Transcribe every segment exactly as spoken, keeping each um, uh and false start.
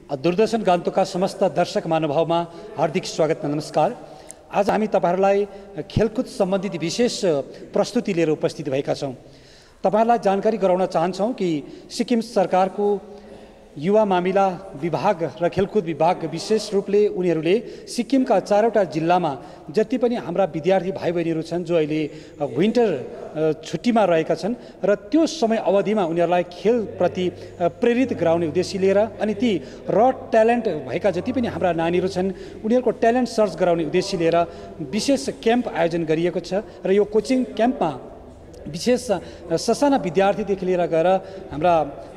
दूरदर्शन गान्तोकका समस्त दर्शक महानुभावमा हार्दिक स्वागत नमस्कार। आज हामी तपाईहरुलाई खेलकुद सम्बन्धित विशेष प्रस्तुति लिएर उपस्थित भएका छौं। तपाईहरुलाई जानकारी गराउन चाहन्छौं कि सिक्किम सरकारको युवा मामिला विभाग र खेलकुद विभाग विशेष रूपले उनीहरूले सिक्किमका चारवटा जिल्लामा जति पनि हाम्रा विद्यार्थी भाइ बहिनीहरू छन् जो अहिले विन्टर छुट्टीमा रहेका छन् र त्यो समय अवधिमा उनीहरूलाई खेलप्रति प्रेरित गराउने उद्देश्य लिएर अनि ती र ट्यालेन्ट भएका जति पनि हाम्रा नानीहरू छन् उनीहरूको ट्यालेन्ट सर्च गराउने उद्देश्य लिएर विशेष क्याम्प आयोजन गरिएको छ र यो कोचिङ क्याम्पमा विशेष ससाना विद्यार्थीदेखि लिएर गएर हाम्रा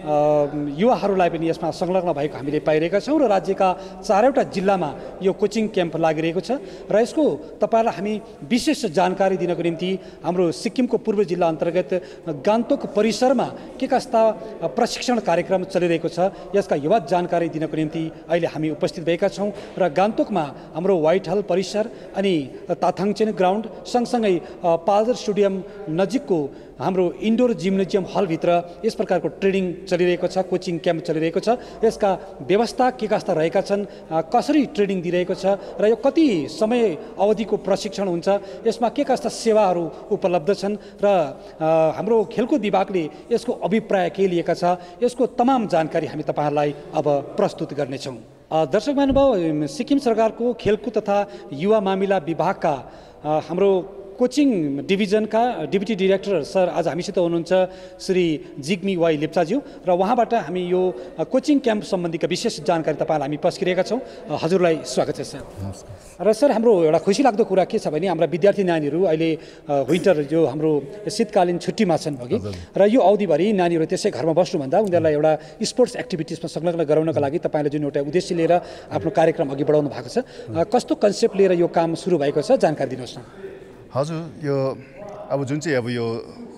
युवाहरूलाई पनि यसमा संलग्न भएको हामीले पाइरहेका छौँ र राज्यका चारवटा जिल्लामा यो कोचिङ क्याम्प लागिरहेको छ र यसको तपाईहरुलाई हामी विशेष जानकारी दिनको निम्ति हाम्रो सिक्किमको पूर्व जिल्ला अन्तर्गत गान्तोक परिसरमा के कस्ता प्रशिक्षण कार्यक्रम चलिरहेको छ यसका युवा जानकारी दिनको निम्ति अहिले हामी उपस्थित भएका छौँ र गान्तोकमा हाम्रो व्हाइट हल परिसर अनि ताथाङचेन ग्राउन्ड सँगसँगै पाल्जर स्टेडियम नजिकको हाम्रो इन्डोर जिम्नेजियम हलभित्र यस प्रकारको ट्रेनिङ चलिरहेको छ, कोचिङ क्याम्प चलिरहेको छ। यसका व्यवस्था के कस्ता रहेका छन्, कसरी ट्रेनिङ दिइरहेको छ र यो कति समय अवधिको प्रशिक्षण हुन्छ, यसमा के कस्ता सेवाहरू उपलब्ध छन् र हाम्रो खेलकुद विभागले यसको अभिप्राय के लिएका छ, यसको तमाम जानकारी हामी तपाईहरुलाई अब प्रस्तुत गर्नेछौँ। दर्शक महानुभाव, सिक्किम सरकारको खेलकुद तथा युवा मामिला विभागका हाम्रो कोचिङ डिभिजनका डिप्युटी डिरेक्टर सर आज हामीसित हुनुहुन्छ श्री जिग्मी वाई लेप्चाज्यू र उहाँबाट हामी यो कोचिङ क्याम्प सम्बन्धीका विशेष जानकारी तपाईहरुलाई हामी पस्किरहेका छौँ। हजुरलाई स्वागत छ सर। नमस्कार। र सर, हाम्रो एउटा खुसी लाग्दो कुरा के छ भने हाम्रा विद्यार्थी नानीहरू अहिले विन्टर जो हाम्रो शीतकालीन छुट्टीमा छन् भगी र यो अवधिभरि नानीहरू त्यसै घरमा बस्नुभन्दा उनीहरूलाई एउटा स्पोर्ट्स एक्टिभिटिजमा संलग्न गराउनका लागि तपाईले जुन एउटा उद्देश्य लिएर आफ्नो कार्यक्रम अघि बढाउनु भएको छ, कस्तो कन्सेप्ट लिएर यो काम सुरु भएको छ, जानकारी दिनुहोस् न। हजुर, यो अब जुन चाहिँ अब यो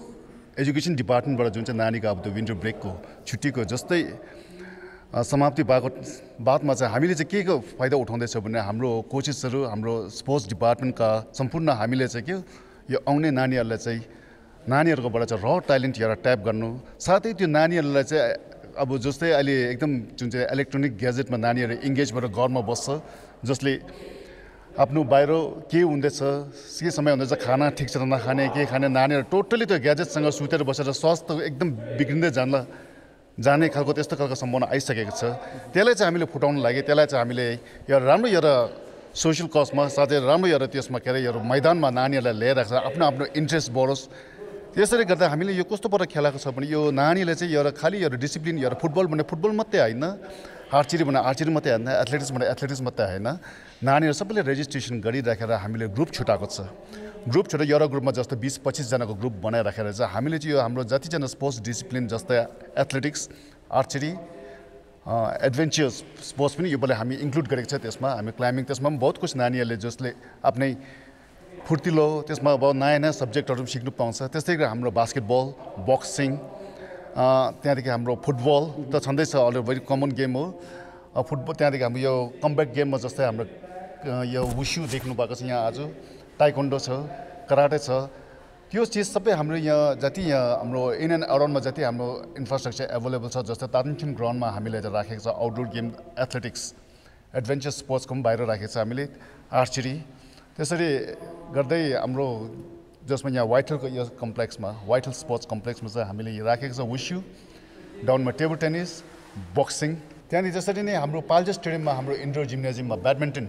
एजुकेसन डिपार्टमेन्टबाट जुन चाहिँ नानीको अब त्यो विन्टर ब्रेकको छुट्टीको जस्तै समाप्ति भएको बादमा चाहिँ हामीले चाहिँ के को फाइदा उठाउँदैछौँ भने हाम्रो कोचेसहरू, हाम्रो स्पोर्ट्स डिपार्टमेन्टका सम्पूर्ण हामीले चाहिँ के यो आउने नानीहरूलाई चाहिँ नानीहरूकोबाट चाहिँ र ट्यालेन्ट एउटा ट्याप गर्नु, साथै त्यो नानीहरूलाई चाहिँ अब जस्तै अहिले एकदम जुन चाहिँ इलेक्ट्रोनिक ग्याजेटमा नानीहरू इङ्गेज भएर घरमा बस्छ, जसले आफ्नो बाहिर के हुँदैछ, के समय हुँदैछ, खाना ठिक छ नखाने, के खाने, नानीहरू टोटली त्यो ग्याजेटसँग सुतेर बसेर स्वास्थ्य एकदम बिग्रिँदै जान्ला जाने खालको त्यस्तो खालको सम्भावना आइसकेको छ। त्यसलाई चाहिँ हामीले फुटाउनु लागि त्यसलाई चाहिँ हामीले एउटा राम्रो एउटा सोसियल कजमा साथै राम्रो एउटा त्यसमा के अरे यो मैदानमा नानीहरूलाई ल्याएर आफ्नो आफ्नो इन्ट्रेस्ट बढोस्। त्यसरी गर्दा हामीले यो कस्तो प्रकार खेलाएको छ भने यो नानीले चाहिँ एउटा खालि एउटा डिसिप्लिन एउटा फुटबल भने फुटबल मात्रै होइन, आर्चरी भने आर्चरी मात्रै होइन, एथलेटिक्स भने एथलेटिक्स मात्रै होइन, नानीहरू सबैले रेजिस्ट्रेसन गरिराखेर हामीले ग्रुप छुटाएको छ। ग्रुप छुट्टा एउटा ग्रुपमा जस्तो बिस पच्चिसजनाको ग्रुप बनाइराखेर चाहिँ हामीले चाहिँ यो हाम्रो जतिजना स्पोर्ट्स डिसिप्लिन जस्तै एथलेटिक्स, आर्चरी, एडभेन्चरस स्पोर्ट्स पनि यो पालि हामी इन्क्लुड गरेको छ। त्यसमा हामी क्लाइम्बिङ, त्यसमा पनि बहुत कुछ नानीहरूले जसले आफ्नै फुर्तिलो त्यसमा अब नयाँ नयाँ सब्जेक्टहरू पनि सिक्नु पाउँछ। त्यस्तै गरी हाम्रो बास्केटबल, बक्सिङ, त्यहाँदेखि हाम्रो फुटबल त छँदैछ, अलरेडी भेरी कमन गेम हो फुटबल। त्यहाँदेखि हाम्रो यो कम्ब्याट गेममा जस्तै हाम्रो यो वुसु देख्नु भएको छ यहाँ, आज ताइक्वान्डो छ, कराटे छ, त्यो चिज सबै हाम्रो यहाँ जति यहाँ हाम्रो इन एन्ड अराउन्डमा जति हाम्रो इन्फ्रास्ट्रक्चर एभाइलेबल छ, जस्तै ताथाङचेन ग्राउन्डमा हामीले राखेको छ आउटडोर गेम, एथलेटिक्स, एडभेन्चर स्पोर्ट्सको पनि बाहिर राखेको छ हामीले, आर्चरी। त्यसरी गर्दै हाम्रो जसमा यहाँ व्हाइट हलको यो कम्प्लेक्समा व्हाइट हल स्पोर्ट्स कम्प्लेक्समा चाहिँ हामीले राखेको छ वुसु, डाउनमा टेबल टेनिस, बक्सिङ। त्यहाँदेखि जसरी नै हाम्रो पाल्जर स्टेडियममा हाम्रो इन्डोर जिम्नेजियममा ब्याडमिन्टन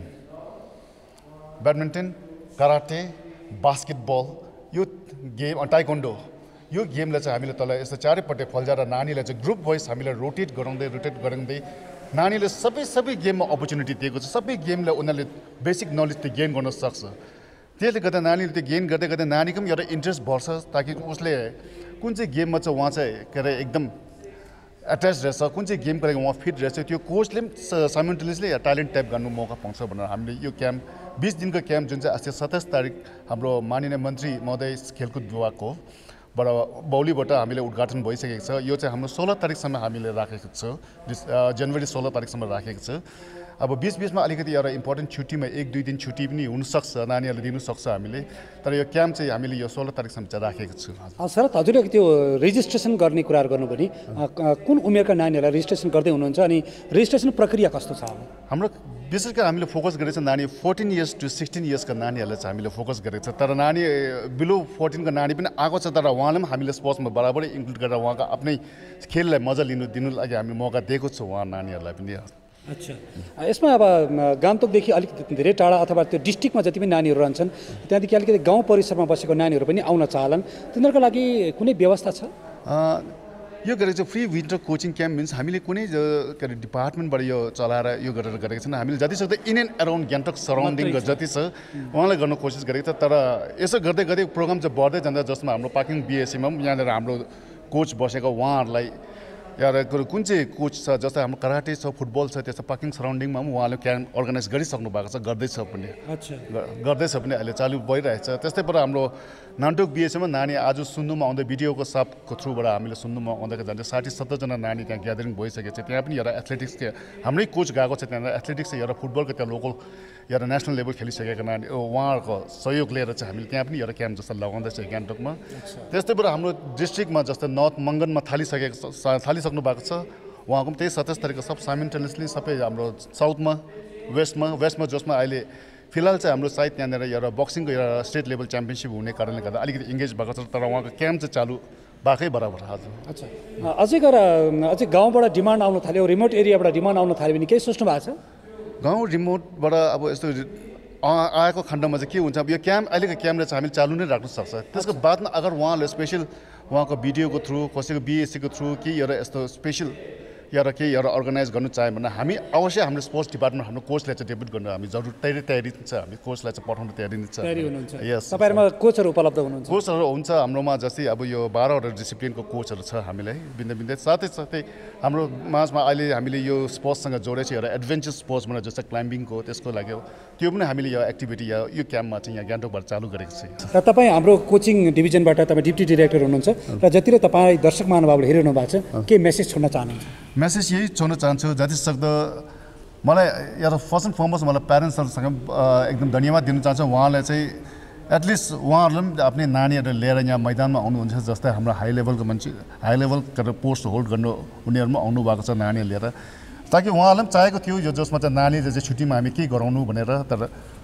ब्याडमिन्टन कराटे, बास्केटबल, यो गेम, ताइक्वान्डो, यो गेमलाई चाहिँ हामीले तल यस्तो चारैपट्टि फल्जाएर नानीलाई चाहिँ ग्रुप वाइज हामीले रोटेट गराउँदै रोटेट गराउँदै नानीले सबै सबै गेममा अपर्च्युनिटी दिएको छ। सबै गेमलाई उनीहरूले बेसिक नलेज त्यो गेन गर्न सक्छ। त्यसले गर्दा नानीले त्यो गेन गर्दै गर्दै नानीको पनि एउटा इन्ट्रेस्ट बढ्छ, ताकि उसले कुन चाहिँ गेममा चाहिँ उहाँ चाहिँ के अरे एकदम एट्याच रहेछ, कुन चाहिँ गेमको लागि उहाँ फिट रहेछ, त्यो कोचले पनि साइमल्टेनियसली ट्यालेन्ट ट्याप गर्नु मौका पाउँछ भनेर हामीले यो क्याम्प बिस दिनको क्याम्प जुन चाहिँ अस्ति सत्ताइस तारिक हाम्रो माननीय मन्त्री महोदय खेलकुद विभागको बाट बौलीबाट हामीले उद्घाटन भइसकेको छ। यो चाहिँ हाम्रो सोह्र तारिकसम्म हामीले राखेको छ, जनवरी सोह्र तारिकसम्म राखेको छ। अब बिच बिचमा अलिकति एउटा इम्पोर्टेन्ट छुट्टीमा एक दुई दिन छुट्टी पनि हुनसक्छ, नानीहरूले दिनुसक्छ हामीले, तर यो क्याम्प चाहिँ हामीले यो सोह्र तारिकसम्म चाहिँ राखेको छु। सर हजुरले त्यो रेजिस्ट्रेसन गर्ने कुराहरू गर्नु भने कुन उमेरका नानीहरूलाई रेजिस्ट्रेसन गर्दै हुनुहुन्छ अनि रेजिस्ट्रेसन प्रक्रिया कस्तो छ? हाम्रो विशेष गरी हामीले फोकस गरेको छ नानी फोर्टिन इयर्स टु सिक्सटिन इयर्सका नानीहरूलाई चाहिँ हामीले फोकस गरेको छ। तर नानी बिलो फोर्टिनको नानी पनि आएको छ, तर उहाँले पनि हामीले स्पोर्ट्समा बराबरै इन्क्लुड गरेर उहाँको आफ्नै खेललाई मजा लिनु दिनु लागि हामीले मौका दिएको छु उहाँ नानीहरूलाई पनि। अच्छा, यसमा अब गान्तोकदेखि अलिकति धेरै टाढा अथवा त्यो डिस्ट्रिक्टमा जति पनि नानीहरू रहन्छन् त्यहाँदेखि अलिकति गाउँ परिसरमा बसेको नानीहरू पनि आउन चाहलान्, तिनीहरूको लागि कुनै व्यवस्था छ? यो गरेको चाहिँ free winter coaching camp means हामीले कुनै के अरे डिपार्टमेन्टबाट यो चलाएर यो गरेर गरेको छैन। हामीले जति सक्दो इन एन्ड एराउन्ड गान्तोक सराउन्डिङको जति छ उहाँलाई गर्न कोसिस गरेको छ। तर यसो गर्दै गर्दै प्रोग्राम चाहिँ बढ्दै जाँदा, जसमा हाम्रो पार्किङ बिएससीमा पनि यहाँनिर हाम्रो कोच बसेको उहाँहरूलाई या कुन चाहिँ कोच छ, जस्तै हाम्रो कराटे छ, फुटबल छ, त्यस्तो पार्किङ सराउन्डिङमा पनि उहाँले क्याम्प अर्गनाइज गरिसक्नु भएको छ, गर्दैछ पनि। अच्छा, गर्दैछ पनि, अहिले चालु भइरहेछ। त्यस्तै पर हाम्रो नान्टोक बिएससीमा नानी आज सुन्नुमा आउँदै भिडियोको सापको थ्रुबाट हामीले सुन्नुमा आउँदै जान्छ साठी सत्तरजना नानी त्यहाँ ग्यादरिङ भइसकेको छ। त्यहाँ पनि एउटा एथलेटिक्स हाम्रै कोच गएको छ, त्यहाँ एथलेटिक्स एउटा फुटबलको त्यहाँ लोकल एउटा नेसनल लेभल खेलिसकेको नानी उहाँहरूको सहयोग लिएर चाहिँ हामीले त्यहाँ पनि एउटा क्याम्प जस्तो लगाउँदैछ गान्तोकमा। त्यस्तै पर हाम्रो डिस्ट्रिक्टमा जस्तै नर्थ मङ्गनमा थालिसकेको थालिसक्नु भएको छ, उहाँको पनि त्यही सत्ताइस तारिकको सब साइमल्टेनियसली सबै हाम्रो साउथमा वेस्टमा वेस्टमा जसमा अहिले फिलहाल चाहिँ हाम्रो सायद त्यहाँनिर एउटा बक्सिङको एउटा स्टेट लेभल च्याम्पियनसिप हुने कारणले गर्दा अलिकति इङ्गेज भएको छ, तर उहाँको क्याम्प चाहिँ चालु बाकै बराबर हजुर। अच्छा, अझै गएर अझै गाउँबाट डिमान्ड आउन थाल्यो, रिमोट एरियाबाट डिमान्ड आउन थाल्यो भने केही सोच्नु भएको छ? गाउँ रिमोटबाट अब यस्तो आएको खण्डमा चाहिँ के हुन्छ, अब यो क्याम्प अहिलेको क्याम्पले चाहिँ हामीले चालु नै राख्नु सक्छ। त्यसको बादमा अगर उहाँले स्पेसल उहाँको भिडियोको थ्रु कसैको बिएससीको थ्रु केही एउटा यस्तो स्पेसल एउटा केही एउटा अर्गनाइज गर्नु चाह्यो भने हामी अवश्य हाम्रो स्पोर्ट्स डिपार्टमेन्ट हाम्रो कोचलाई चाहिँ डेब्युट गर्नु हामी जरुर तयारी तयारी छ, हामी कोचलाई चाहिँ पठाउनु तयारी छ। यस, तपाईँहरूमा कोचहरू उपलब्ध हुनुहुन्छ? कोचहरू हुन्छ हाम्रोमा, जस्तै अब यो बाह्रवटा डिसिप्लिनको कोचहरू छ हामीलाई भिन्न भिन्दै। साथै साथै हाम्रो माझमा अहिले हामीले यो स्पोर्ट्ससँग जोडेको छ एउटा एडभेन्चर स्पोर्ट्स भनेर जस्तै क्लाइम्बिङको, त्यसको लागि त्यो पनि हामीले यो एक्टिभिटी या यो क्याम्पमा चाहिँ यहाँ गान्तोकबाट चालु गरेको छ। र तपाईँ हाम्रो कोचिङ डिभिजनबाट तपाईँ डिप्टी डिरेक्टर हुनुहुन्छ र जति तपाईँ दर्शक महानुभावले हेरिरहनु भएको छ, के मेसेज छोड्न चाहनुहुन्छ? मेसेज यही छोड्न चाहन्छु, जति सक्दो मलाई एउटा फर्स्ट एन्ड फर्मोस्ट मलाई प्यारेन्ट्सहरूसँग एकदम धन्यवाद दिन चाहन्छु। उहाँलाई चाहिँ एटलिस्ट उहाँहरूले पनि आफ्नै नानीहरू लिएर यहाँ मैदानमा आउनुहुन्छ, जस्तै हाम्रो हाई लेभलको मान्छे हाई लेभल गरेर पोस्ट होल्ड गर्नु उनीहरू पनि आउनुभएको छ नानीहरू लिएर, ताकि उहाँहरूले पनि चाहेको थियो यो जसमा चाहिँ नानीले चाहिँ छुट्टीमा हामी के गराउनु भनेर। तर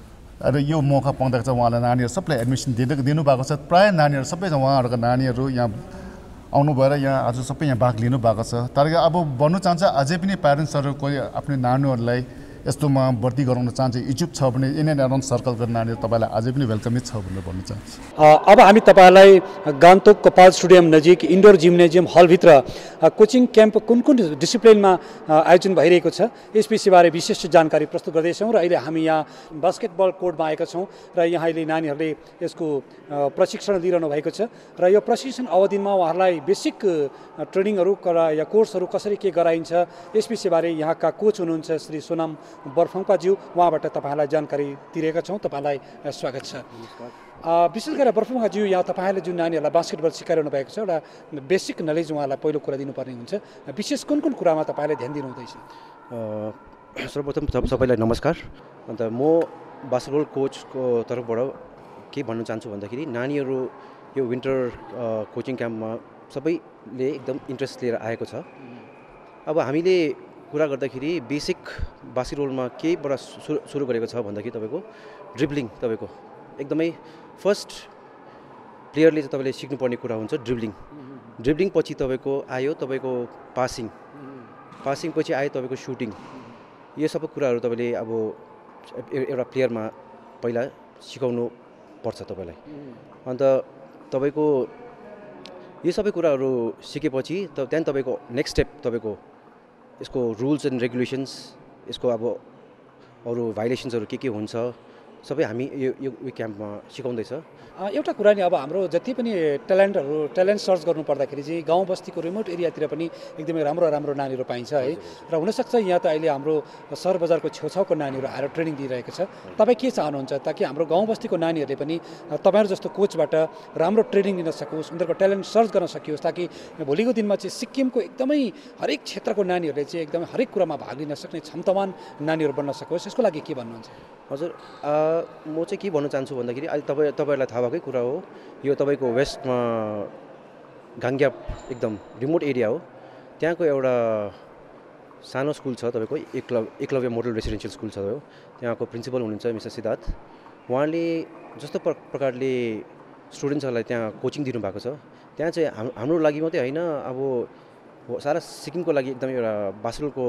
अब यो मौका पाउँदाखेरि चाहिँ उहाँलाई नानीहरू सबलाई एडमिसन दिनु दिनुभएको छ। प्रायः नानीहरू सबै उहाँहरूको नानीहरू यहाँ आउनु भएर यहाँ आज सबै यहाँ भाग लिनु भएको छ। तर अब भन्नु चाहन्छ अझै पनि प्यारेन्ट्सहरू कोही आफ्नो नानीहरूलाई यस्तोमा भर्ती गराउन चाहन्छ, इच्छुक छ भने इन एन्ड एराउन्ड सर्कलको नानीहरू तपाईँलाई अझै पनि वेलकमै छ भनेर भन्नु चाहन्छु। अब हामी तपाईँलाई गान्तोक कपाल स्टेडियम नजिक इन्डोर जिम्नेजियम हलभित्र कोचिङ क्याम्प कुन कुन डिसिप्लिनमा आयोजन भइरहेको छ यस विषयबारे विशिष्ट जानकारी प्रस्तुत गर्दैछौँ। र अहिले हामी यहाँ बास्केटबल कोर्टमा आएका छौँ र यहाँ अहिले नानीहरूले यसको प्रशिक्षण लिइरहनु भएको छ र यो प्रशिक्षण अवधिमा उहाँहरूलाई बेसिक ट्रेनिङहरू या कोर्सहरू कसरी के गराइन्छ यस विषयबारे यहाँका कोच हुनुहुन्छ श्री सोनाम बर्फङपाज्यू, उहाँबाट तपाईँलाई जानकारी दिइरहेका छौँ। तपाईँलाई स्वागत छ। विशेष गरेर बर्फङपाज्यू, यहाँ तपाईँले जुन नानीहरूलाई बास्केटबल सिकाइरहनु भएको छ एउटा बेसिक नलेज उहाँलाई पहिलो कुरा दिनुपर्ने हुन्छ, विशेष कुन कुन कुरामा तपाईँले ध्यान दिनुहुँदैछ? सर्वप्रथम सबैलाई नमस्कार। अन्त म बास्केटबल कोचको तर्फबाट के भन्न चाहन्छु भन्दाखेरि नानीहरू यो विन्टर कोचिङ क्याम्पमा सबैले एकदम इन्ट्रेस्ट लिएर आएको छ। अब हामीले कुरा गर्दाखेरि बेसिक बास्केटबलमा केबाट सुरु सुरु गरेको छ भन्दाखेरि तपाईँको ड्रिब्लिङ, तपाईँको एकदमै फर्स्ट प्लेयरले चाहिँ तपाईँले सिक्नुपर्ने कुरा हुन्छ ड्रिब्लिङ। ड्रिब्लिङ पछि तपाईँको आयो तपाईँको पासिङ, पासिङ पछि आयो तपाईँको सुटिङ। यो सबै कुराहरू तपाईँले अब एउटा प्लेयरमा पहिला सिकाउनु पर्छ तपाईँलाई। अन्त तपाईँको यो सबै कुराहरू सिकेपछि त त्यहाँदेखि तपाईँको नेक्स्ट स्टेप तपाईँको यसको रुल्स एन्ड रेगुलेसन्स, यसको अब अरू भाइलेसन्सहरू के के हुन्छ सबै हामी यो यो यो क्याम्पमा सिकाउँदैछ। एउटा कुरा नि अब हाम्रो जति पनि ट्यालेन्टहरू ट्यालेन्ट सर्च गर्नु पर्दाखेरि चाहिँ गाउँ बस्तीको रिमोट एरियातिर पनि एकदमै राम्रो राम्रो नानीहरू पाइन्छ है। र हुनसक्छ यहाँ त अहिले हाम्रो सहर बजारको छेउछाउको नानीहरू आएर ट्रेनिङ दिइरहेको छ। तपाईँ के चाहनुहुन्छ ताकि हाम्रो गाउँ बस्तीको नानीहरूले पनि तपाईँहरू जस्तो कोचबाट राम्रो ट्रेनिङ लिन सकोस्, उनीहरूको ट्यालेन्ट सर्च गर्न सकियोस्, ताकि भोलिको दिनमा चाहिँ सिक्किमको एकदमै हरेक क्षेत्रको नानीहरूले चाहिँ एकदमै हरेक कुरामा भाग लिन सक्ने क्षमतावान नानीहरू बन्न सकोस्, यसको लागि के भन्नुहुन्छ? हजुर, म चाहिँ के भन्न चाहन्छु भन्दाखेरि अहिले तपाईँ तपाईँहरूलाई थाहा भएकै कुरा हो, यो तपाईँको वेस्टमा गाङ्ग्याप एकदम रिमोट एरिया हो। त्यहाँको एउटा सानो स्कुल छ तपाईँको Eklavya Eklavya model residential school छ। हो त्यहाँको प्रिन्सिपल हुनुहुन्छ मिस्टर सिद्धार्थ। उहाँले जस्तो प्रकारले स्टुडेन्ट्सहरूलाई त्यहाँ कोचिङ दिनुभएको छ, त्यहाँ चाहिँ हाम हाम्रो लागि मात्रै होइन, अब सारा सिक्किमको लागि एकदम एउटा बासुलको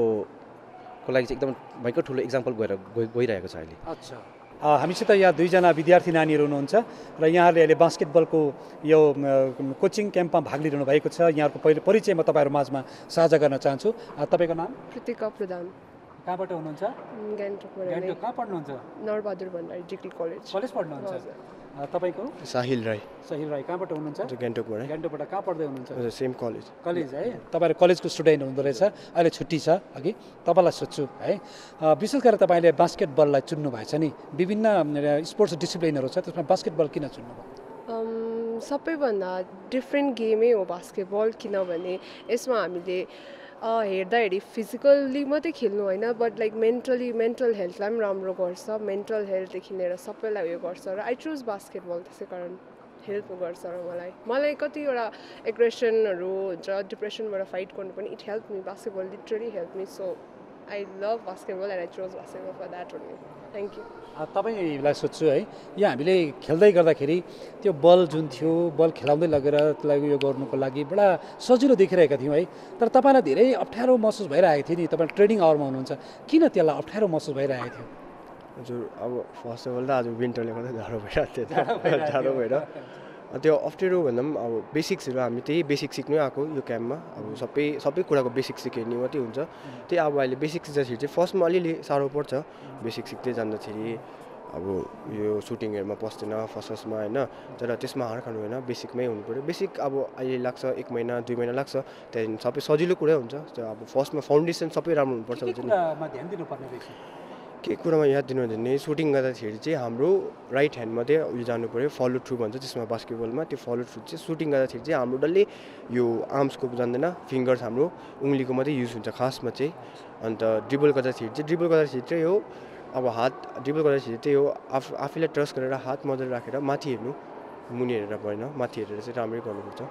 को लागि चाहिँ एकदम भयङ्कर ठुलो इक्जाम्पल गएर गइरहेको छ अहिले। अच्छा, हामीसित यहाँ दुईजना विद्यार्थी नानीहरू हुनुहुन्छ र यहाँहरूले अहिले बास्केटबलको यो कोचिङ क्याम्पमा भाग लिइरहनु भएको छ। यहाँहरूको पहिलो परिचय म तपाईँहरू माझमा साझा गर्न चाहन्छु। तपाईँको नाम? कृतिका प्रधान। कहाँबाट हुनुहुन्छ? गान्तोकबाट। गान्तोक। कहाँ पढ्नुहुन्छ? Narbahadur Bhandari degree college. College पढ्नुहुन्छ? तपाईँको? साहिल राई। साहिल राई। कहाँबाट हुनुहुन्छ? गान्तोकबाट। गान्तोकबाट। कहाँ पढ्दै हुनुहुन्छ? Same college. कलेज है। तपाईँहरू कलेजको स्टुडेन्ट हुँदो रहेछ, अहिले छुट्टी छ। अघि तपाईँलाई सोध्छु है, विशेष गरेर तपाईँले बास्केटबललाई चुन्नु भएछ नि, विभिन्न स्पोर्ट्स डिसिप्लिनहरू छ, त्यसमा बास्केटबल किन चुन्नुभयो? सबैभन्दा डिफ्रेन्ट गेमै हो बास्केटबल, किनभने यसमा हामीले हेर्दाखेरि फिजिकल्ली मात्रै खेल्नु होइन, बट लाइक मेन्टली मेन्टल हेल्थलाई पनि राम्रो गर्छ। मेन्टल हेल्थदेखि लिएर सबैलाई उयो गर्छ र आई चुज बास्केटबल त्यसै कारण हेल्प गर्छ र मलाई मलाई कतिवटा एग्रेसनहरू हुन्छ, डिप्रेसनबाट फाइट गर्नु पनि it help me. Basketball literally help me, so I love basketball and I chose basketball for that only. Thank you. तपाईँलाई सोध्छु है, यहाँ हामीले खेल्दै गर्दाखेरि त्यो बल जुन थियो, बल खेलाउँदै लगेर त्यसलाई उयो गर्नुको लागि बडा सजिलो देखिरहेका थियौँ है, तर तपाईँलाई धेरै अप्ठ्यारो महसुस भइरहेको थियो नि। तपाईँ ट्रेनिङ आवरमा हुनुहुन्छ, किन त्यसलाई अप्ठ्यारो महसुस भइरहेको थियो? हजुर, अब फर्स्ट अफ अल त आज विन्टरले गर्दा जाडो भइरहेको थियो, जाडो भएर त्यो अप्ठ्यारो भन्दा पनि अब बेसिक्सहरू हामी त्यही बेसिक सिक्नै आएको यो क्याम्पमा। अब सबै सबै कुराको बेसिक सिक्यो भने मात्रै हुन्छ। त्यही अब अहिले बेसिक सिक्दाखेरि चाहिँ फर्स्टमा अलिअलि साह्रो पर्छ, बेसिक सिक्दै जाँदाखेरि अब यो सुटिङहरूमा पस्दैन फर्स्ट फर्स्टमा होइन, तर त्यसमा हार खानु होइन, बेसिकमै हुनु पऱ्यो। बेसिक अब अहिले लाग्छ एक महिना दुई महिना लाग्छ, त्यहाँदेखि सबै सजिलो कुरै हुन्छ। अब फर्स्टमा फाउन्डेसन सबै राम्रो हुनुपर्छ। ध्यान दिनुपर्ने रहेछ के कुरामा याद दिनु भने सुटिङ गर्दाखेरि चाहिँ हाम्रो राइट ह्यान्ड मात्रै उयो जानु पऱ्यो, फलो थ्रु भन्छ त्यसमा बास्केटबलमा। त्यो फलो थ्रु चाहिँ सुटिङ गर्दाखेरि चाहिँ हाम्रो डल्लै यो आर्म्सको जान्दैन, फिङ्गर्स हाम्रो उङ्लीको मात्रै युज हुन्छ खासमा चाहिँ। अन्त ड्रिबल गर्दाखेरि चाहिँ ड्रिबल गर्दाखेरि चाहिँ हो अब हात ड्रिबल गर्दाखेरि त्यही हो, आफ आफैलाई ट्रस्ट गरेर हात मजाले राखेर माथि हेर्नु, मुनि हेरेर भएन, माथि हेरेर चाहिँ राम्रै गर्नुपर्छ।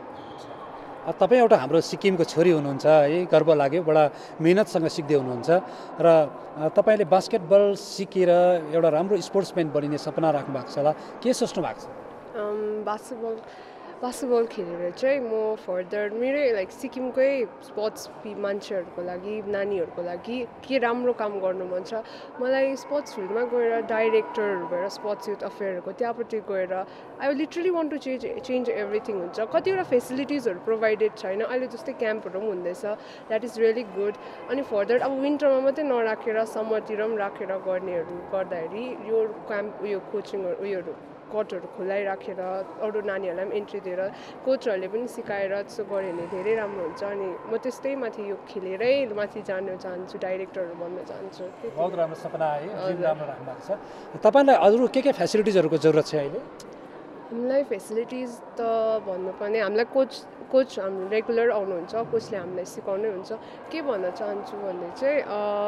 तपाईँ एउटा हाम्रो सिक्किमको छोरी हुनुहुन्छ है, गर्व लाग्यो, बडा मिहिनेतसँग सिक्दै हुनुहुन्छ र तपाईँले बास्केटबल सिकेर एउटा राम्रो स्पोर्ट्सम्यान बनिने सपना राख्नु भएको छ होला, के सोच्नु भएको छ? बास्केटबल बास्केटबल खेलेर चाहिँ म फर्दर मेरै लाइक सिक्किमकै स्पोर्ट्स मान्छेहरूको लागि, नानीहरूको लागि के राम्रो काम गर्नु मन छ। मलाई स्पोर्ट्स फिल्डमा गएर डाइरेक्टरहरू भएर स्पोर्ट्स युथ अफेयरहरूको त्यहाँपट्टि गएर I literally want to change change everything हुन्छ। कतिवटा फेसिलिटिजहरू प्रोभाइडेड छैन, अहिले जस्तै क्याम्पहरू पनि हुँदैछ, द्याट इज रियली गुड। अनि फर्दर अब विन्टरमा मात्रै नराखेर समरतिर पनि राखेर गर्नेहरू गर्दाखेरि यो क्याम्प उयो कोचिङहरू उयोहरू कोर्टहरू खुलाइराखेर अरू नानीहरूलाई पनि इन्ट्री दिएर कोचहरूले पनि सिकाएर त्यसो गऱ्यो भने धेरै राम्रो हुन्छ। अनि म त्यस्तै माथि यो खेलेरै माथि जानु चाहन्छु, डाइरेक्टरहरू बन्न चाहन्छु। बहुत राम्रो सपना है, राम्रो राख्नु भएको छ। तपाईँलाई अरू के के फेसिलिटिजहरूको जरुरत छ अहिले? हामीलाई फेसिलिटिज त भन्नुपर्ने हामीलाई कोच कोच हाम्रो रेगुलर आउनुहुन्छ, कोचले हामीलाई सिकाउनै हुन्छ। के भन्न चाहन्छु भने चाहिँ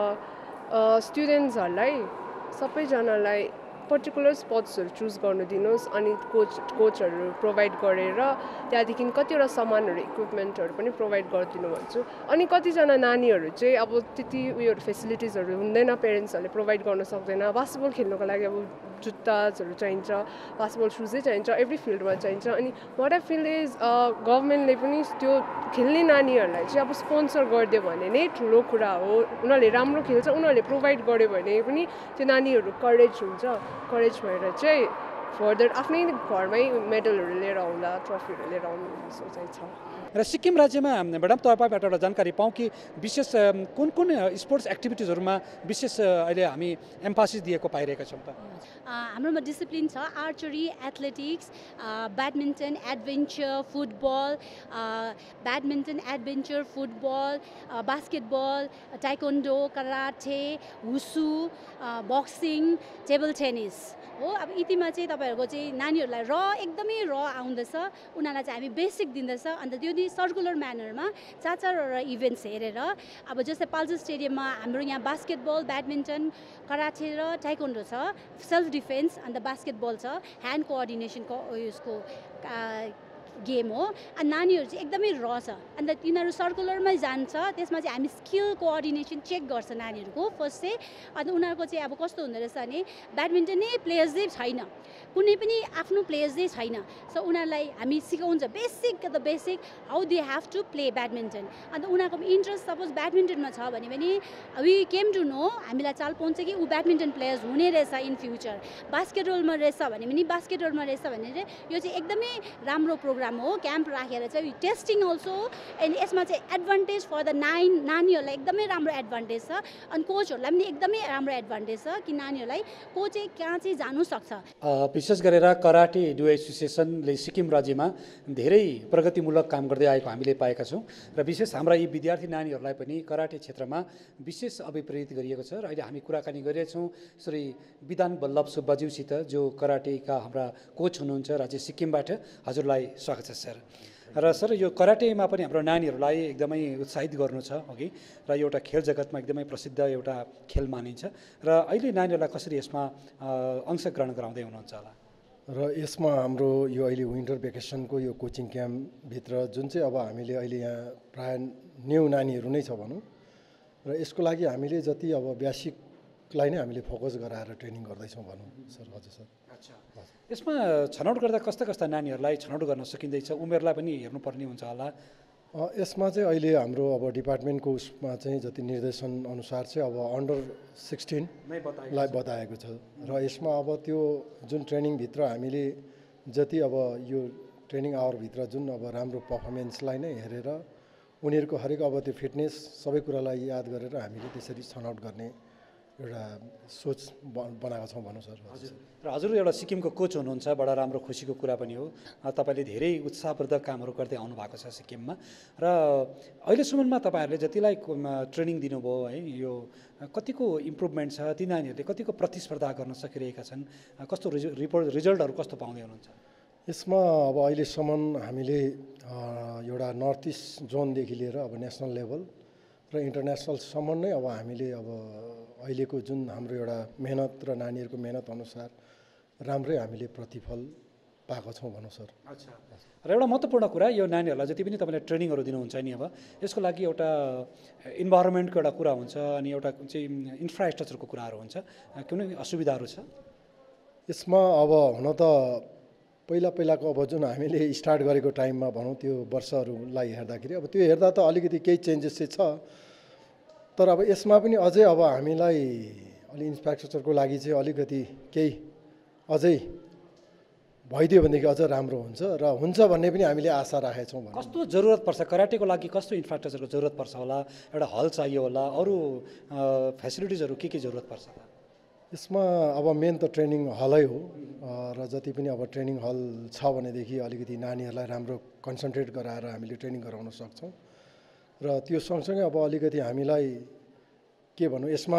स्टुडेन्ट्सहरूलाई सबैजनालाई पर्टिकुलर स्पोर्ट्सहरू चुज गर्नु दिनुहोस्, अनि कोच कोचहरू प्रोभाइड गरेर त्यहाँदेखि कतिवटा सामानहरू इक्विपमेन्टहरू पनि प्रोभाइड गरिदिनु भन्छु। अनि कतिजना नानीहरू चाहिँ अब त्यति उयोहरू फेसिलिटिजहरू हुँदैन, पेरेन्ट्सहरूले प्रोभाइड गर्न सक्दैन। बास्केटबल खेल्नुको लागि अब जुत्ताहरू चाहिन्छ, बास्केटबल सुजै चाहिन्छ, एभ्री फिल्डमा चाहिन्छ। अनि वाट आई फिल इज गभर्मेन्टले पनि त्यो खेल्ने नानीहरूलाई चाहिँ अब स्पोन्सर गरिदियो भने नै ठुलो कुरा हो। उनीहरूले राम्रो खेल्छ, उनीहरूले प्रोभाइड गर्यो भने पनि त्यो नानीहरू करेज हुन्छ, करेज भएर चाहिँ फर्दर आफ्नै घरमै मेडलहरू लिएर आउँला ट्रफीहरू लिएर आउनु सोचाइ छ र सिक्किम राज्यमा म्याडम तपाईँबाट एउटा जानकारी पाऊँ कि विशेष कुन कुन स्पोर्ट्स एक्टिभिटिजहरूमा विशेष अहिले हामी एम्फासिस दिएको पाइरहेका छौँ त हाम्रोमा डिसिप्लिन छ archery athletics badminton adventure football badminton adventure football basketball taekwondo karate wushu boxing table tennis हो अब यतिमा चाहिँ तपाईँहरूको चाहिँ नानीहरूलाई र एकदमै र आउँदैछ उनीहरूलाई चाहिँ हामी बेसिक दिँदैछ अन्त त्यो नि सर्कुलर म्यानरमा चार चारवटा इभेन्ट्स हेरेर अब जस्तै पाल्जर स्टेडियममा हाम्रो यहाँ बास्केटबल ब्याडमिन्टन कराटे र टाइकोन्डो छ सेल्फ डिफेन्स अन्त बास्केटबल छ ह्यान्ड कोअर्डिनेसनको यसको गेम हो अनि नानीहरू चाहिँ एकदमै र छ अन्त तिनीहरू सर्कुलरमै जान्छ त्यसमा चाहिँ हामी स्किल कोअर्डिनेसन चेक गर्छ नानीहरूको फर्स्ट चाहिँ अन्त उनीहरूको चाहिँ अब कस्तो हुँदो रहेछ भने ब्याडमिन्टन नै प्लेयर्स चाहिँ छैन कुनै पनि आफ्नो प्लेयर्स चाहिँ छैन सो उनीहरूलाई हामी सिकाउँछ basic the basic how they have to play badminton अन्त उनीहरूको इन्ट्रेस्ट सपोज ब्याडमिन्टनमा छ भने पनि वी केम टु नो हामीलाई चाल पाउँछ कि ऊ ब्याडमिन्टन प्लेयर्स हुने रहेछ इन फ्युचर बास्केटबलमा रहेछ भने पनि बास्केटबलमा रहेछ भने चाहिँ यो चाहिँ एकदमै राम्रो प्रोग्राम हो क्याम्प राखेर चाहिँ टेस्टिङ अल्सो एन्ड यसमा चाहिँ एडभान्टेज फर द नाइन नानीहरूलाई एकदमै राम्रो एडभान्टेज छ अनि कोचहरूलाई पनि एकदमै राम्रो एडभान्टेज छ कि नानीहरूलाई कोच चाहिँ कहाँ चाहिँ जानु सक्छ विशेष गरेर कराटे डु एसोसिएसनले सिक्किम राज्यमा धेरै प्रगतिमूलक काम गर्दै आएको हामीले पाएका छौँ र विशेष हाम्रा यी विद्यार्थी नानीहरूलाई पनि कराटे क्षेत्रमा विशेष अभिप्रेरित गरिएको छ र अहिले हामी कुराकानी गरिरहेछौँ श्री विधान वल्लभ सुब्बाज्यूसित जो कराटेका हाम्रा कोच हुनुहुन्छ राज्य सिक्किमबाट हजुरलाई स्वागत छ सर र सर यो कराटेमा पनि हाम्रो नानीहरूलाई एकदमै उत्साहित गर्नु छ अघि र एउटा खेल जगतमा एकदमै प्रसिद्ध एउटा खेल मानिन्छ र अहिले नानीहरूलाई कसरी यसमा अंशग्रहण गराउँदै हुनुहुन्छ होला र यसमा हाम्रो यो अहिले विन्टर भेकेसनको यो कोचिङ क्याम्पभित्र जुन चाहिँ अब हामीले अहिले यहाँ प्रायः न्यू नानीहरू नै छ भनौँ र यसको लागि हामीले जति अब बेसिकलाई नै हामीले फोकस गराएर ट्रेनिङ गर्दैछौँ भनौँ सर हजुर सर अच्छा यसमा छनौट गर्दा कस्ता कस्ता नानीहरूलाई छनौट गर्न सकिँदैछ उमेरलाई पनि हेर्नुपर्ने हुन्छ होला यसमा चाहिँ अहिले हाम्रो अब डिपार्टमेन्टको उसमा चाहिँ जति निर्देशन अनुसार चाहिँ अब अन्डर सिक्सटिनलाई बताएको छ र यसमा अब त्यो जुन ट्रेनिङभित्र हामीले जति अब यो ट्रेनिङ आवरभित्र जुन अब राम्रो पर्फर्मेन्सलाई नै हेरेर उनीहरूको हरेक अब त्यो फिटनेस सबै कुरालाई याद गरेर हामीले त्यसरी छनौट गर्ने एउटा सोच बनाएको छौँ भनौँ सर हजुर र हजुर एउटा सिक्किमको कोच हुनुहुन्छ बडा राम्रो खुसीको कुरा पनि हो तपाईँले धेरै उत्साहवर्धक कामहरू गर्दै आउनु भएको छ सिक्किममा र अहिलेसम्ममा तपाईँहरूले जतिलाई ट्रेनिङ दिनुभयो है यो कतिको इम्प्रुभमेन्ट छ ती नानीहरूले कतिको प्रतिस्पर्धा गर्न सकिरहेका छन् कस्तो रिपोर्ट रिजल्टहरू कस्तो पाउँदै हुनुहुन्छ यसमा अब अहिलेसम्म हामीले एउटा नर्थ इस्ट जोनदेखि लिएर अब नेसनल लेभल र इन्टरनेसनलसम्म नै अब हामीले अब अहिलेको जुन हाम्रो एउटा मेहनत र नानीहरूको मेहनत अनुसार राम्रै हामीले प्रतिफल पाएको छौँ भनौँ सर अच्छा र एउटा महत्त्वपूर्ण कुरा यो नानीहरूलाई जति पनि तपाईँले ट्रेनिङहरू दिनुहुन्छ नि अब यसको लागि एउटा इन्भाइरोमेन्टको एउटा कुरा हुन्छ अनि एउटा चाहिँ इन्फ्रास्ट्रक्चरको कुराहरू हुन्छ कुनै असुविधाहरू छ यसमा अब हुन त पहिला पहिलाको अब जुन हामीले स्टार्ट गरेको टाइममा भनौँ त्यो वर्षहरूलाई हेर्दाखेरि अब त्यो हेर्दा त अलिकति केही चेन्जेस चाहिँ छ तर अब यसमा पनि अझै अब हामीलाई अलि इन्फ्रास्ट्रक्चरको लागि चाहिँ अलिकति केही अझै भइदियो भनेदेखि अझ राम्रो हुन्छ र हुन्छ भन्ने पनि हामीले आशा राखेका छौँ कस्तो जरुरत पर्छ कराटेको लागि कस्तो इन्फ्रास्ट्रक्चरको जरुरत पर्छ होला एउटा हल चाहियो होला अरू फेसिलिटिजहरू के के जरुरत पर्छ यसमा अब मेन त ट्रेनिङ हलै हो र जति पनि अब ट्रेनिङ हल छ भनेदेखि अलिकति नानीहरूलाई राम्रो कन्सन्ट्रेट गराएर हामीले ट्रेनिङ गराउन सक्छौँ र त्यो सँगसँगै अब अलिकति हामीलाई के भनौँ यसमा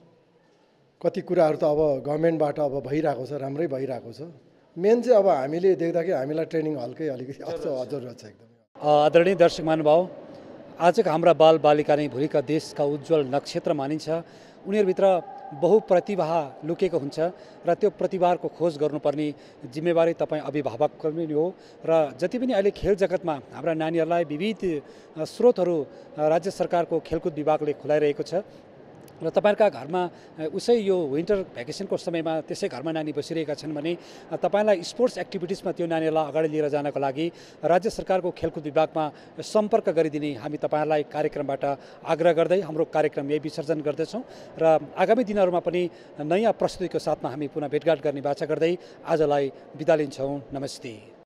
कति कुराहरू त अब गभर्मेन्टबाट अब भइरहेको छ राम्रै भइरहेको छ मेन चाहिँ अब हामीले देख्दाखेरि हामीलाई ट्रेनिङ हलकै अलिकति अझ जरुरत छ एकदमै आदरणीय दर्शक महानुभाव आजका हाम्रा बाल बालिका नै भोलिका देशका उज्जवल नक्षत्र मानिन्छ उनीहरूभित्र बहुप्रतिभा लुकेको हुन्छ र त्यो प्रतिभाको खोज गर्नुपर्ने जिम्मेवारी तपाईँ अभिभावकको पनि हो र जति पनि अहिले खेल जगतमा हाम्रा नानीहरूलाई विविध स्रोतहरू राज्य सरकारको खेलकुद विभागले खुलाइरहेको छ र तपाईँहरूका घरमा उसै यो विन्टर भ्याकेसनको समयमा त्यसै घरमा नानी बसिरहेका छन् भने तपाईँलाई स्पोर्ट्स एक्टिभिटिजमा त्यो नानीहरूलाई अगाडि लिएर जानको लागि राज्य सरकारको खेलकुद विभागमा सम्पर्क गरिदिने हामी तपाईँहरूलाई कार्यक्रमबाट आग्रह गर्दै हाम्रो कार्यक्रम यही विसर्जन गर्दछौँ र आगामी दिनहरूमा पनि नयाँ प्रस्तुतिको साथमा हामी पुनः भेटघाट गर्ने बाचा गर्दै आजलाई बिदा लिन्छौँ। नमस्ते।